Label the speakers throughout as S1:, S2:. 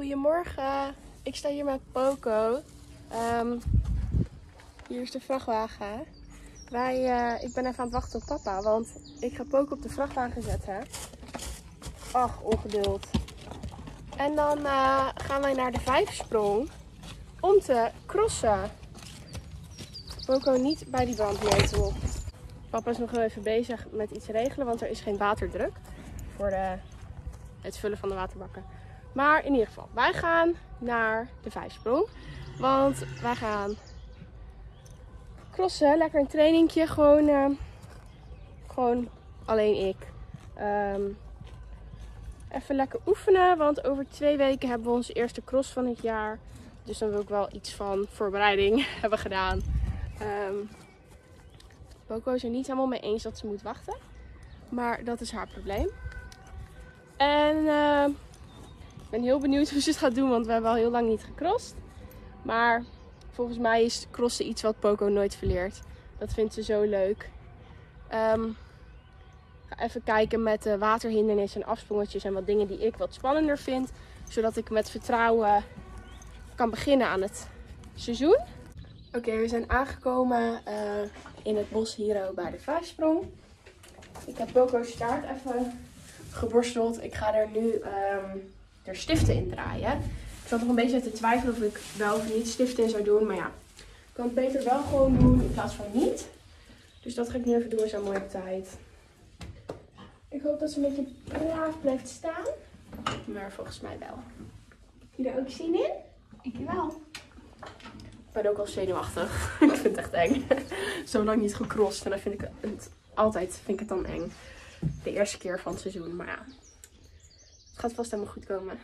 S1: Goedemorgen, ik sta hier met Poco. Hier is de vrachtwagen. Ik ben even aan het wachten op papa, want ik ga Poco op de vrachtwagen zetten. Ach, ongeduld. En dan gaan wij naar de vijversprong om te crossen. Poco niet bij die brandnetel. Papa is nog wel even bezig met iets regelen, want er is geen waterdruk voor het vullen van de waterbakken. Maar in ieder geval, wij gaan naar de vijversprong, want wij gaan crossen. Lekker een trainingje, gewoon alleen ik. Even lekker oefenen, want over 2 weken hebben we onze eerste cross van het jaar. Dus dan wil ik wel iets van voorbereiding hebben gedaan. Poco is er niet helemaal mee eens dat ze moet wachten. Maar dat is haar probleem. En ik ben heel benieuwd hoe ze het gaat doen, want we hebben al heel lang niet gecrossed. Maar volgens mij is crossen iets wat Poco nooit verleert. Dat vindt ze zo leuk. Ga even kijken met de waterhindernissen en afsprongetjes en wat dingen die ik wat spannender vind. Zodat ik met vertrouwen kan beginnen aan het seizoen. Oké, we zijn aangekomen in het bos hier bij de vijversprong. Ik heb Poco's staart even geborsteld. Ik ga er nu er stiften in draaien. Ik zat nog een beetje te twijfelen of ik wel of niet stiften in zou doen. Maar ja, ik kan het beter wel gewoon doen in plaats van niet. Dus dat ga ik nu even doen, zo mooi op tijd. Ik hoop dat ze een beetje braaf blijft staan. Maar volgens mij wel. Heb je er ook zin in? Ik wel. Ik ben ook al zenuwachtig. Ik vind het echt eng. Zo lang niet gecrossed en dan vind ik het dan eng. De eerste keer van het seizoen, maar ja. Het gaat vast helemaal goed komen.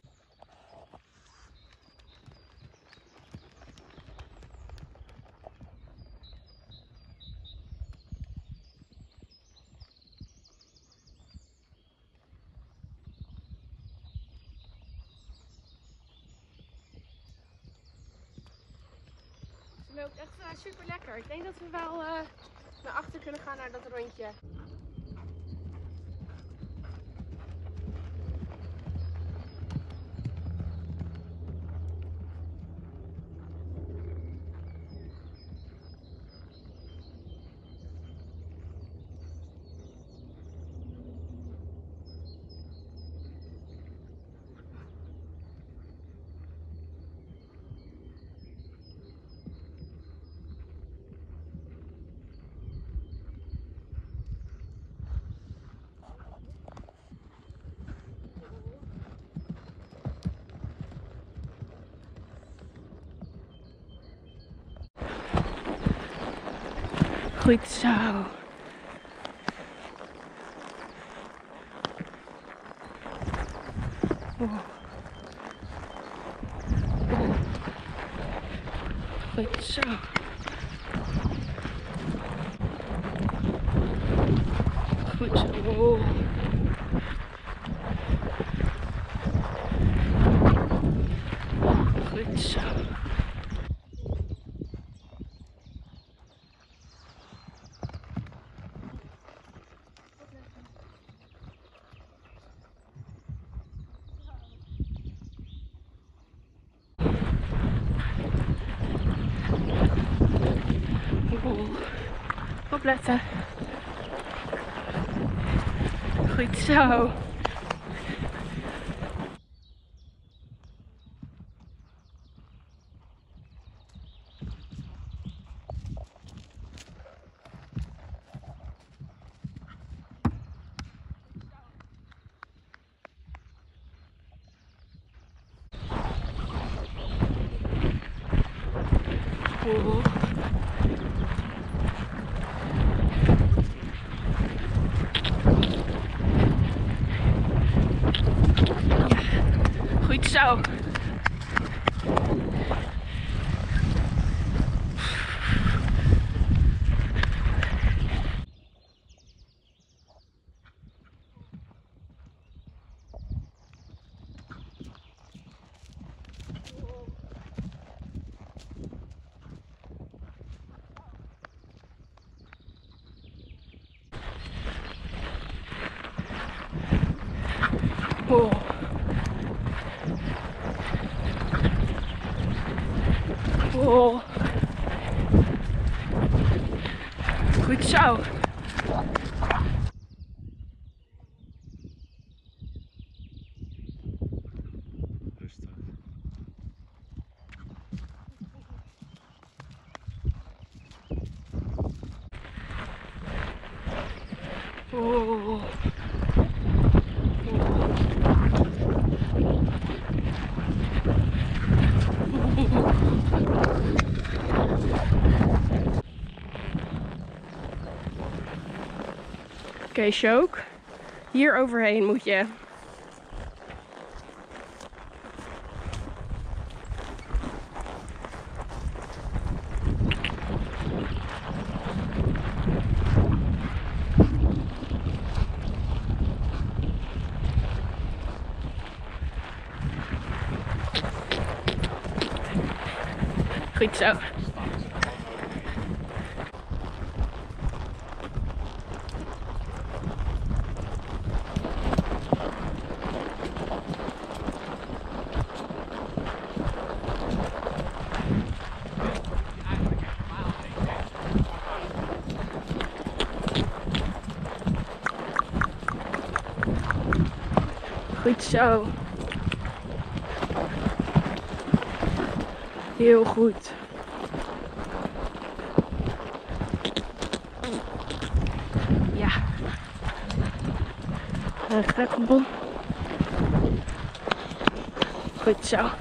S1: Het loopt echt super lekker. Ik denk dat we wel naar achter kunnen gaan naar dat rondje. Goed zo. Goed zo. Goed zo. Goed zo. Opletten. Goed zo. Goed zo. Oh. Oh. Goed zo.
S2: Rustig.
S1: Oh. Oké, Sjook. Hier overheen moet je. Goed zo. Goed zo. Heel goed. Ja. Een greppelbon. Goed zo.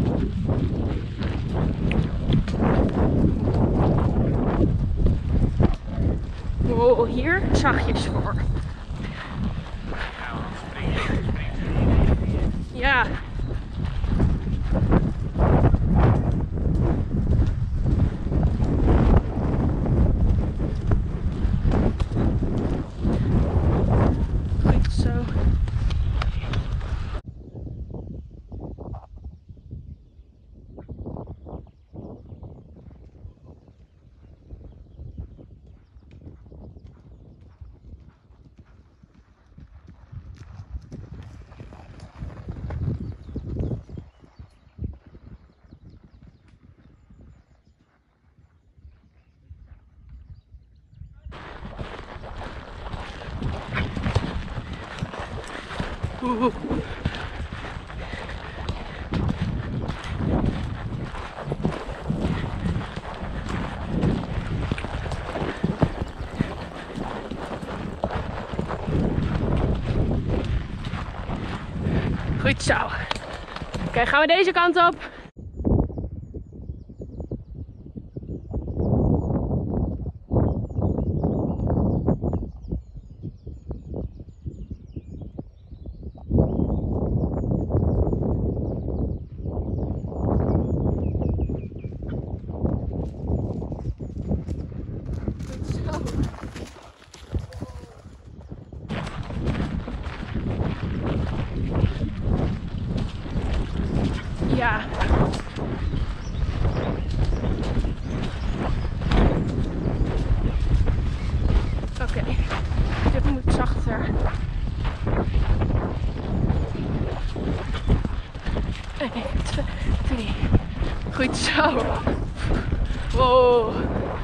S1: Oh, hier zachtjes voor. Ja. Goed zo. Oeh. Goed zo. Oké, gaan we deze kant op. Ja. Oké, dit moet zachter. 1, 2, 3. Goed zo. Wow.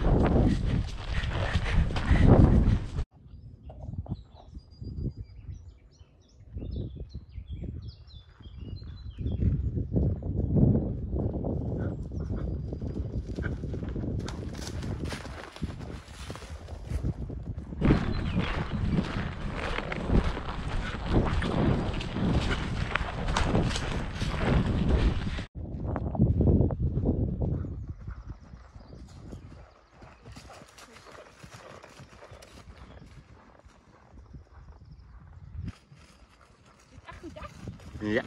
S2: Ja.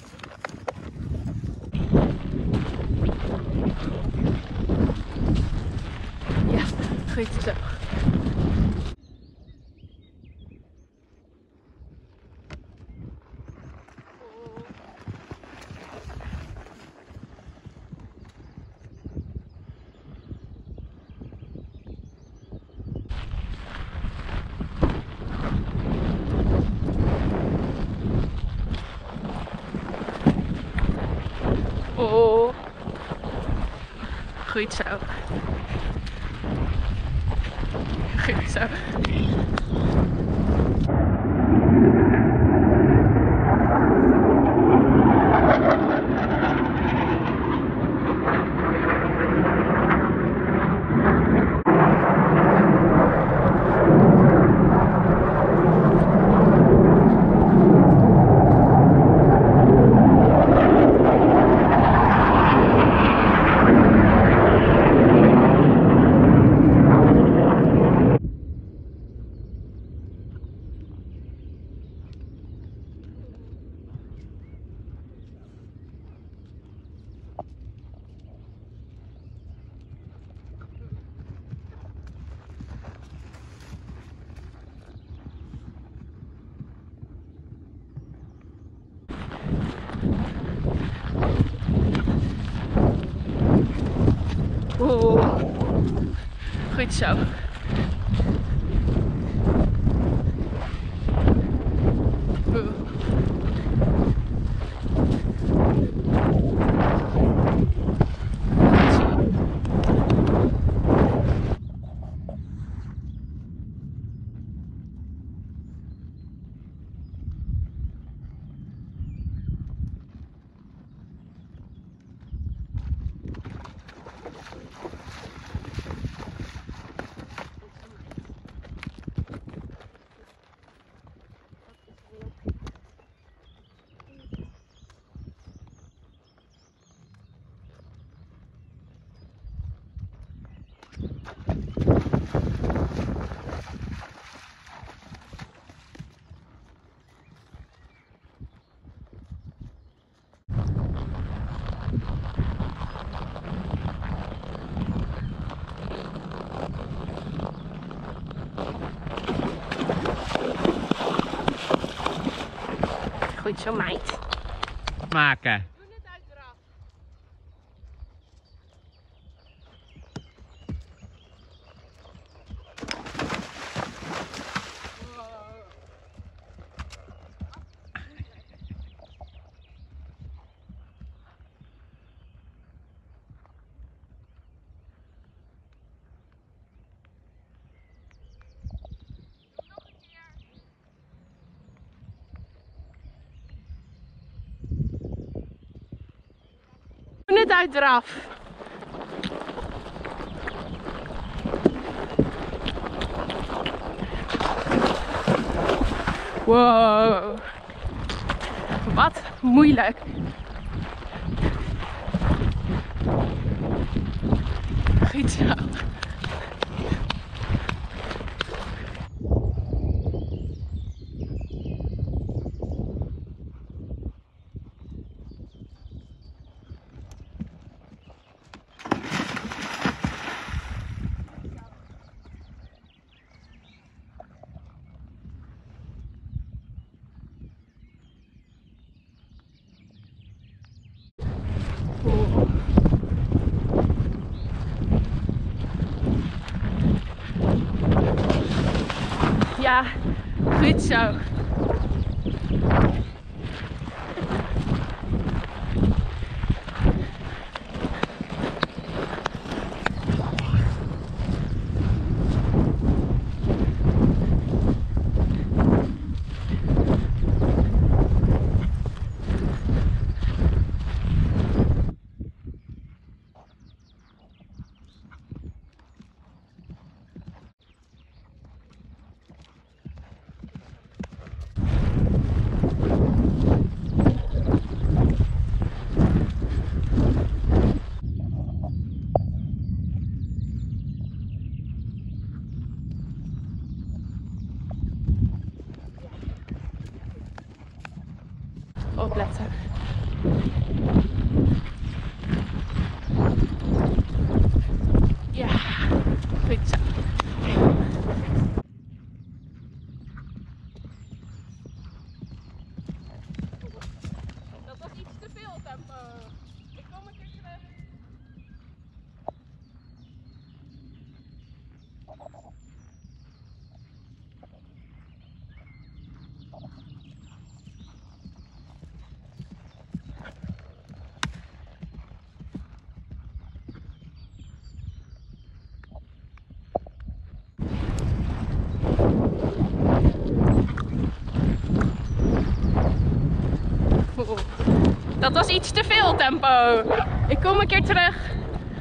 S1: Ja, goed zo. Oh. Goed zo. Goed zo. Oeh. Goed zo. Oeh. Goed zo, meid.
S3: Maken.
S1: Doe het uit eraf. Doe het uit eraf. Wow. Wat moeilijk. Goed zo. Ja, goed zo. Opletten. Ja, goed zo. Dat was iets te veel tempo. Ik kom een keer terug. Dat was iets te veel tempo. Ik kom een keer terug.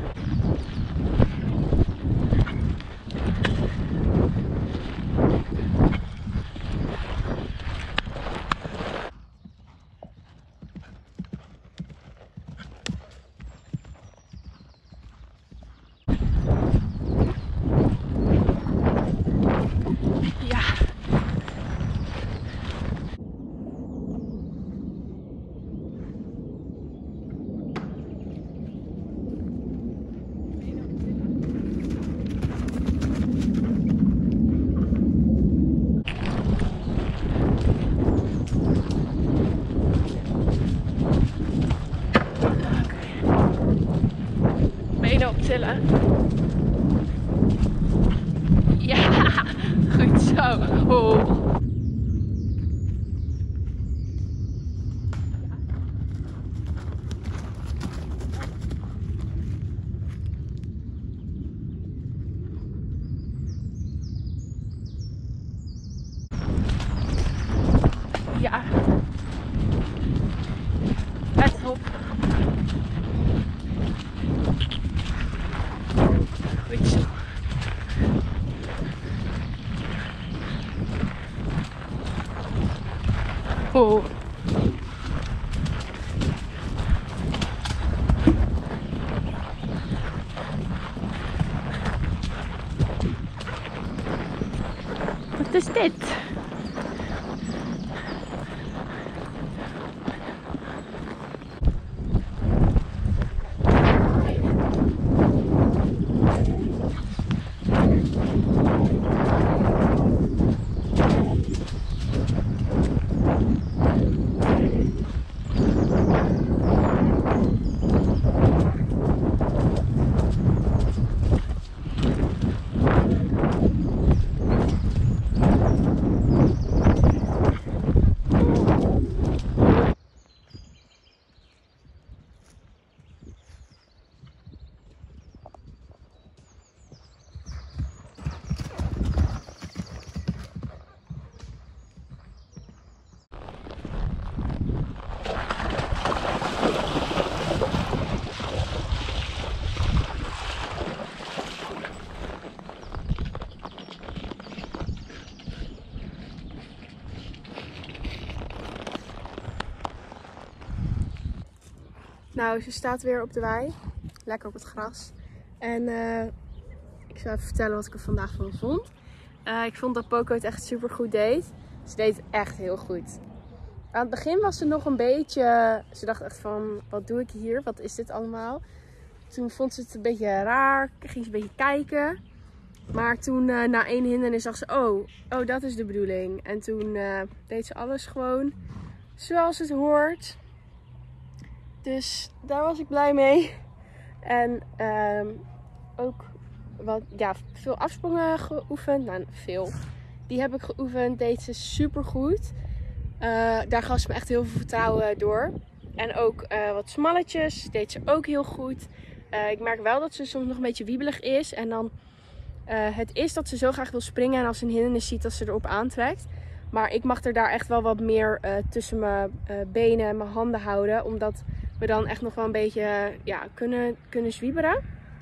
S1: Benen optillen. Ja, goed zo. Oh. Ja. Let op. Goed zo. Oh. Wat is dit? Nou, ze staat weer op de wei. Lekker op het gras. En ik zal even vertellen wat ik er vandaag van vond. Ik vond dat Poco het echt super goed deed. Ze deed het echt heel goed. Aan het begin was ze nog een beetje... Ze dacht echt van, wat doe ik hier? Wat is dit allemaal? Toen vond ze het een beetje raar. Ging ze een beetje kijken. Maar toen na één hindernis zag ze, oh, dat is de bedoeling. En toen deed ze alles gewoon zoals het hoort. Dus daar was ik blij mee. En ook veel afsprongen geoefend. Nou, veel. Die heb ik geoefend. Deed ze super goed. Daar gaf ze me echt heel veel vertrouwen door. En ook wat smalletjes. Deed ze ook heel goed. Ik merk wel dat ze soms nog een beetje wiebelig is. En dan het is dat ze zo graag wil springen. En als ze een hindernis ziet dat ze erop aantrekt. Maar ik mag er daar echt wel wat meer tussen mijn benen en mijn handen houden. Omdat we dan echt nog wel een beetje kunnen zwieberen.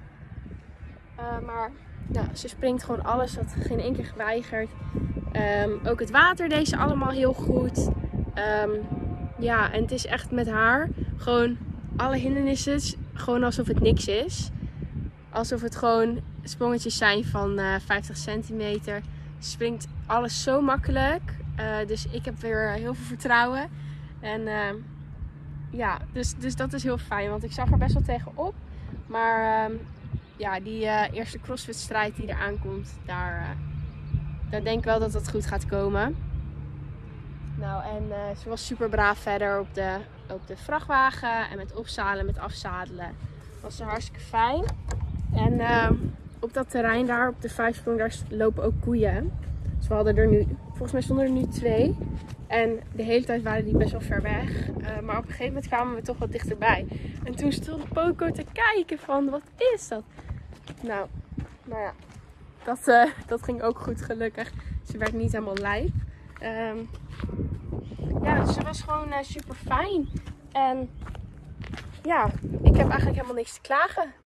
S1: Maar nou, ze springt gewoon alles. Dat geen één keer geweigerd. Ook het water deed ze allemaal heel goed. En het is echt met haar gewoon alle hindernissen. Gewoon alsof het niks is. Alsof het gewoon sprongetjes zijn van 50 centimeter. Ze springt alles zo makkelijk. Dus ik heb weer heel veel vertrouwen. En dus dat is heel fijn. Want ik zag er best wel tegenop. Maar die eerste crossfit-strijd die er aankomt, daar denk ik wel dat het goed gaat komen. Nou, en ze was super braaf verder op de vrachtwagen. En met opzadelen, met afzadelen. Was ze hartstikke fijn. En op dat terrein daar, op de 5-sprong, daar lopen ook koeien. Dus we hadden er nu, volgens mij stonden er nu 2. En de hele tijd waren die best wel ver weg. Maar op een gegeven moment kwamen we toch wat dichterbij. En toen stond Poco te kijken van, wat is dat? Nou ja, dat ging ook goed gelukkig. Ze werd niet helemaal lijp. Dus ze was gewoon super fijn. En ja, ik heb eigenlijk helemaal niks te klagen.